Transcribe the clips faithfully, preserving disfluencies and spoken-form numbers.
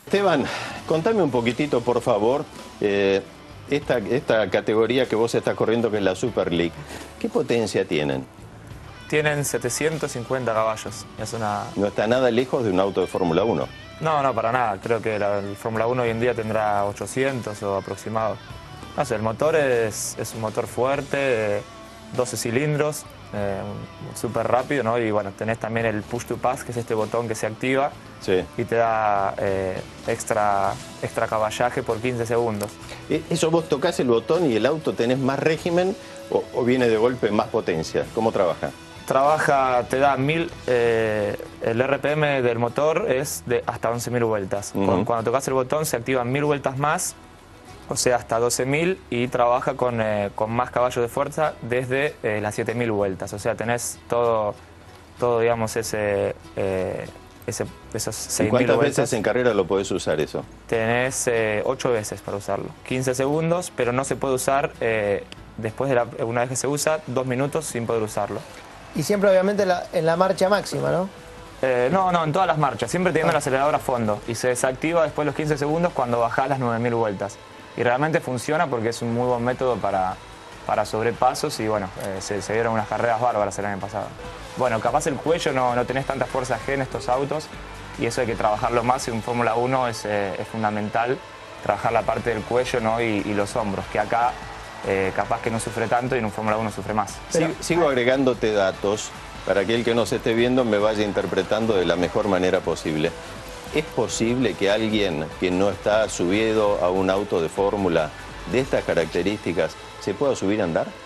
Esteban, contame un poquitito, por favor, eh, esta, esta categoría que vos estás corriendo, que es la Super League. ¿Qué potencia tienen? Tienen setecientos cincuenta caballos. Es una... No está nada lejos de un auto de Fórmula uno. No, no, para nada. Creo que la, el Fórmula uno hoy en día tendrá ochocientos o aproximado. No sé, el motor es, es un motor fuerte, de doce cilindros, eh, súper rápido, ¿no? Y bueno, tenés también el push to pass, que es este botón que se activa, sí, y te da eh, extra, extra caballaje por quince segundos. ¿Eso vos tocás el botón y el auto tenés más régimen o, o viene de golpe más potencia? ¿Cómo trabaja? Trabaja, te da mil, eh, el R P M del motor es de hasta once mil vueltas. Uh-huh. cuando, cuando tocas el botón se activan mil vueltas más, o sea, hasta doce mil, y trabaja con, eh, con más caballos de fuerza desde eh, las siete mil vueltas. O sea, tenés todo, todo digamos, ese, eh, ese, esos seis mil vueltas. ¿Cuántas veces en carrera lo podés usar eso? Tenés eh, ocho veces para usarlo. quince segundos, pero no se puede usar, eh, después de la, una vez que se usa, dos minutos sin poder usarlo. Y siempre, obviamente, en la, en la marcha máxima, ¿no? Eh, no, no, en todas las marchas. Siempre teniendo el acelerador a fondo. Y se desactiva después de los quince segundos cuando bajás las nueve mil vueltas. Y realmente funciona porque es un muy buen método para, para sobrepasos. Y bueno, eh, se, se dieron unas carreras bárbaras el año pasado. Bueno, capaz el cuello no, no tenés tanta fuerza G en estos autos. Y eso hay que trabajarlo más. En Fórmula uno es, eh, es fundamental trabajar la parte del cuello, ¿no? y, y los hombros, que acá... Eh, capaz que no sufre tanto y en un Fórmula uno sufre más. Pero, sigo agregándote datos para que el que nos esté viendo me vaya interpretando de la mejor manera posible. ¿Es posible que alguien que no está subido a un auto de fórmula de estas características se pueda subir a andar?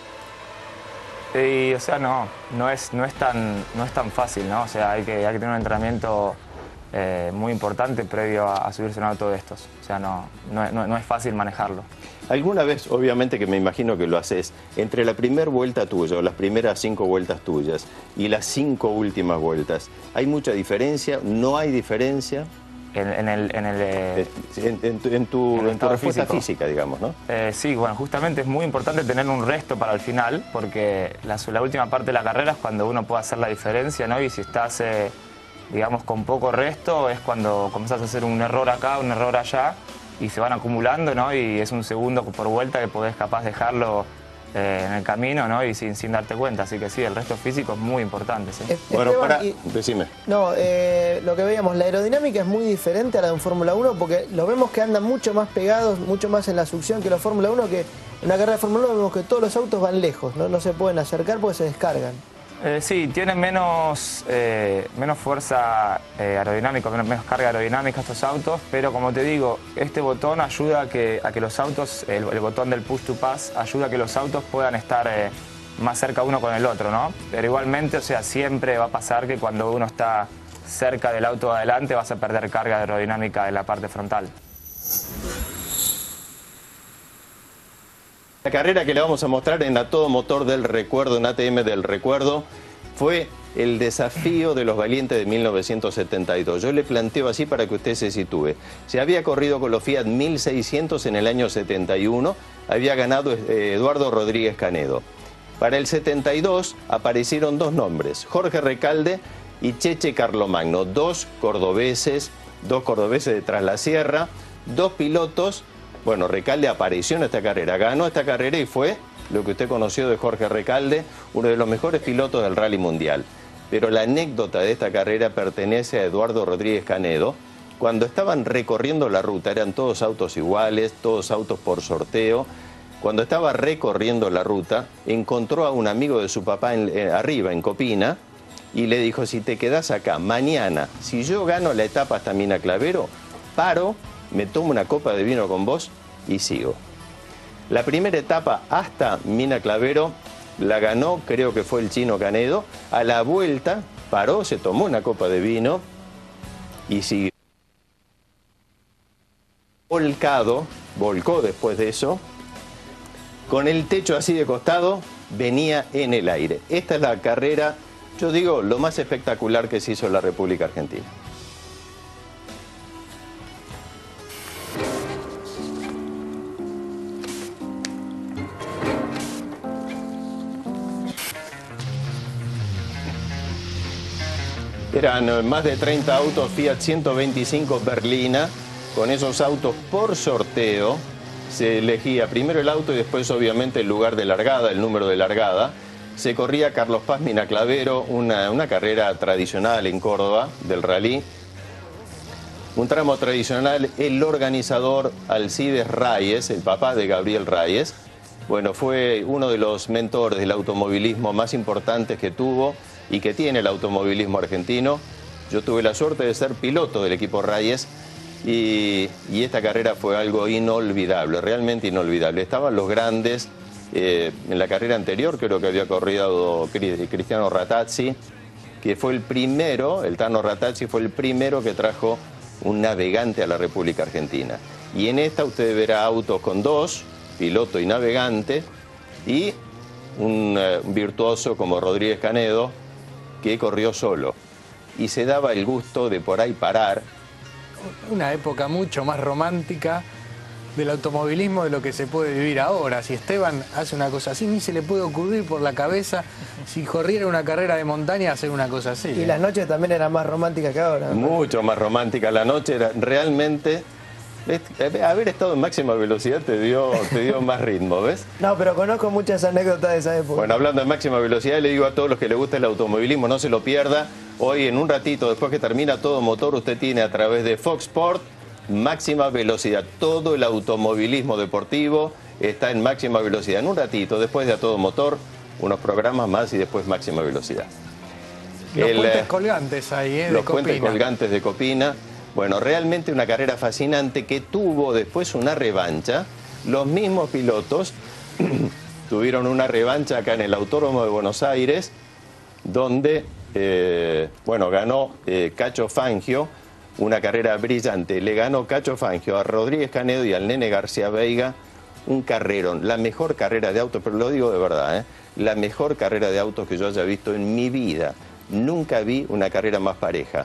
Y, o sea, no, no es, no es tan, no es tan fácil, ¿no? O sea, hay que, hay que tener un entrenamiento eh, muy importante previo a, a subirse a un auto de estos. O sea, no, no, no, no es fácil manejarlo. ¿Alguna vez, obviamente que me imagino que lo haces, entre la primera vuelta tuya o las primeras cinco vueltas tuyas y las cinco últimas vueltas, ¿hay mucha diferencia? ¿No hay diferencia? En, en el... En, el, eh, en, en, en tu, en en tu respuesta físico. física, digamos, ¿no? Eh, sí, bueno, justamente es muy importante tener un resto para el final, porque la, la última parte de la carrera es cuando uno puede hacer la diferencia, ¿no? Y si estás, eh, digamos, con poco resto, es cuando comenzás a hacer un error acá, un error allá, y se van acumulando, ¿no? Y es un segundo por vuelta que podés capaz dejarlo eh, en el camino, ¿no? Y sin, sin darte cuenta. Así que sí, el resto físico es muy importante, ¿sí? Bueno, Esteban, para... y... Decime. No, eh, lo que veíamos, la aerodinámica es muy diferente a la de un Fórmula uno porque lo vemos que andan mucho más pegados, mucho más en la succión que los Fórmula uno, que en una carrera de Fórmula uno vemos que todos los autos van lejos, ¿no? No se pueden acercar porque se descargan. Eh, sí, tienen menos, eh, menos fuerza eh, aerodinámica, menos, menos carga aerodinámica estos autos, pero como te digo, este botón ayuda a que, a que los autos, el, el botón del push to pass, ayuda a que los autos puedan estar eh, más cerca uno con el otro, ¿no? Pero igualmente, o sea, siempre va a pasar que cuando uno está cerca del auto de adelante vas a perder carga aerodinámica en la parte frontal. La carrera que le vamos a mostrar en la Todo Motor del Recuerdo, en A T M del Recuerdo, fue el desafío de los valientes de mil novecientos setenta y dos. Yo le planteo así para que usted se sitúe. Se había corrido con los Fiat mil seiscientos en el año setenta y uno, había ganado Eduardo Rodríguez Canedo. Para el setenta y dos aparecieron dos nombres, Jorge Recalde y Cheche Carlomagno, dos cordobeses, dos cordobeses de Tras la Sierra, dos pilotos. Bueno, Recalde apareció en esta carrera, ganó esta carrera y fue lo que usted conoció de Jorge Recalde, uno de los mejores pilotos del Rally Mundial. Pero la anécdota de esta carrera pertenece a Eduardo Rodríguez Canedo. Cuando estaban recorriendo la ruta, eran todos autos iguales, todos autos por sorteo. Cuando estaba recorriendo la ruta, encontró a un amigo de su papá en, eh, arriba, en Copina, y le dijo, si te quedás acá, mañana, si yo gano la etapa hasta Mina Clavero, paro, me tomo una copa de vino con vos y sigo. La primera etapa hasta Mina Clavero la ganó, creo que fue el chino Canedo. A la vuelta paró, se tomó una copa de vino y siguió. Volcado, volcó después de eso, con el techo así de costado, venía en el aire. Esta es la carrera, yo digo, lo más espectacular que se hizo en la República Argentina. Eran más de treinta autos Fiat ciento veinticinco Berlina, con esos autos por sorteo. Se elegía primero el auto y después obviamente el lugar de largada, el número de largada. Se corría Carlos Paz Mina Clavero, una, una carrera tradicional en Córdoba del rally. Un tramo tradicional, el organizador Alcides Reyes, el papá de Gabriel Reyes, bueno, fue uno de los mentores del automovilismo más importantes que tuvo y que tiene el automovilismo argentino. Yo tuve la suerte de ser piloto del equipo Reyes y, y esta carrera fue algo inolvidable, realmente inolvidable. Estaban los grandes, eh, en la carrera anterior creo que había corrido Cristiano Ratazzi, que fue el primero, el Tano Ratazzi fue el primero que trajo un navegante a la República Argentina. Y en esta usted verá autos con dos, piloto y navegante, y un uh, virtuoso como Rodríguez Canedo, que corrió solo. Y se daba el gusto de por ahí parar. Una época mucho más romántica del automovilismo de lo que se puede vivir ahora. Si Esteban hace una cosa así, ni se le puede ocurrir por la cabeza, si corriera una carrera de montaña, hacer una cosa así. Y ¿eh? las noches también eran más románticas que ahora, ¿no? Mucho más romántica. La noche era realmente... Haber estado en máxima velocidad te dio, te dio más ritmo, ¿ves? No, pero conozco muchas anécdotas de esa época. Bueno, hablando de máxima velocidad, le digo a todos los que les gusta el automovilismo, no se lo pierda. Hoy, en un ratito, después que termina Todo Motor, usted tiene a través de Fox Sport máxima velocidad. Todo el automovilismo deportivo está en máxima velocidad. En un ratito, después de A Todo Motor, unos programas más y después máxima velocidad. Los el, puentes colgantes ahí, ¿eh? Los de puentes Copina. colgantes de Copina. Bueno, realmente una carrera fascinante que tuvo después una revancha. Los mismos pilotos tuvieron una revancha acá en el Autódromo de Buenos Aires, donde, eh, bueno, ganó eh, Cacho Fangio, una carrera brillante. Le ganó Cacho Fangio a Rodríguez Canedo y al Nene García Veiga, un carrerón, la mejor carrera de autos, pero lo digo de verdad, ¿eh? La mejor carrera de autos que yo haya visto en mi vida. Nunca vi una carrera más pareja.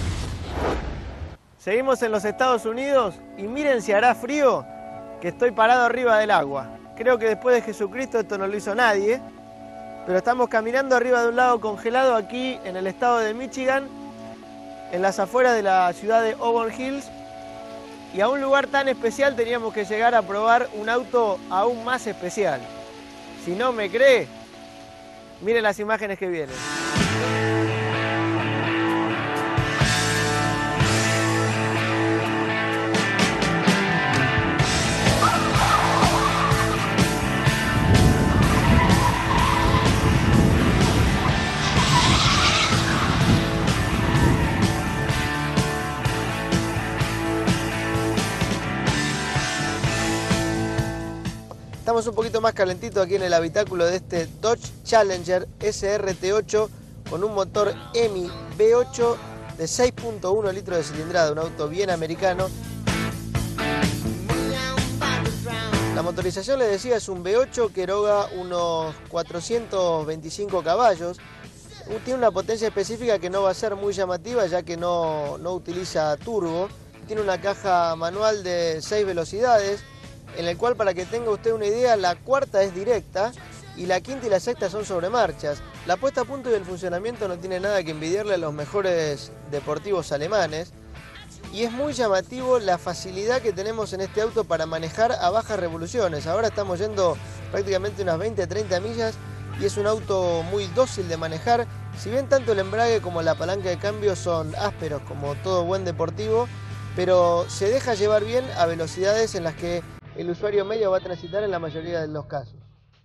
Seguimos en los Estados Unidos y miren si hará frío que estoy parado arriba del agua. Creo que después de Jesucristo esto no lo hizo nadie, pero estamos caminando arriba de un lago congelado aquí en el estado de Michigan, en las afueras de la ciudad de Auburn Hills, y a un lugar tan especial teníamos que llegar a probar un auto aún más especial. Si no me cree, miren las imágenes que vienen. Estamos un poquito más calentitos aquí en el habitáculo de este Dodge Challenger S R T ocho con un motor E M I V ocho de seis punto uno litros de cilindrada, un auto bien americano. La motorización, les decía, es un V ocho que eroga unos cuatrocientos veinticinco caballos. Tiene una potencia específica que no va a ser muy llamativa, ya que no, no utiliza turbo. Tiene una caja manual de seis velocidades, en el cual, para que tenga usted una idea, la cuarta es directa y la quinta y la sexta son sobre marchas. La puesta a punto y el funcionamiento no tiene nada que envidiarle a los mejores deportivos alemanes, y es muy llamativo la facilidad que tenemos en este auto para manejar a bajas revoluciones. Ahora estamos yendo prácticamente unas veinte a treinta millas y es un auto muy dócil de manejar. Si bien tanto el embrague como la palanca de cambio son ásperos como todo buen deportivo, pero se deja llevar bien a velocidades en las que el usuario medio va a transitar en la mayoría de los casos.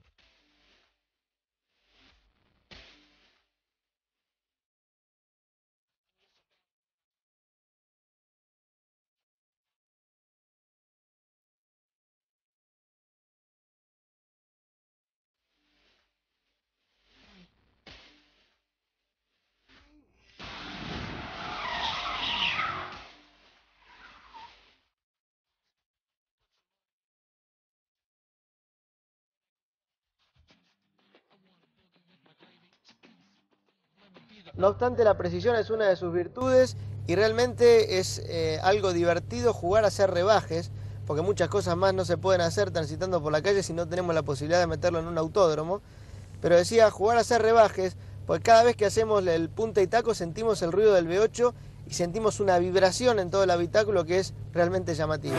No obstante, la precisión es una de sus virtudes y realmente es eh, algo divertido jugar a hacer rebajes, porque muchas cosas más no se pueden hacer transitando por la calle si no tenemos la posibilidad de meterlo en un autódromo. Pero decía, jugar a hacer rebajes, porque cada vez que hacemos el punta y taco sentimos el ruido del V ocho y sentimos una vibración en todo el habitáculo que es realmente llamativa.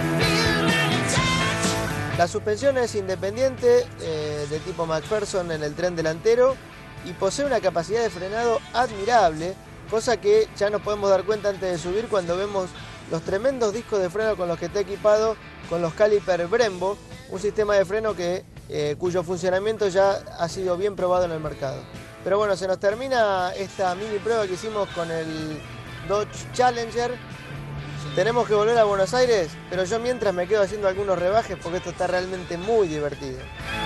La suspensión es independiente, eh, de tipo McPherson en el tren delantero, y posee una capacidad de frenado admirable, cosa que ya nos podemos dar cuenta antes de subir cuando vemos los tremendos discos de freno con los que está equipado con los caliper Brembo, un sistema de freno que, eh, cuyo funcionamiento ya ha sido bien probado en el mercado. Pero bueno, se nos termina esta mini prueba que hicimos con el Dodge Challenger. Tenemos que volver a Buenos Aires, pero yo mientras me quedo haciendo algunos rebajes porque esto está realmente muy divertido.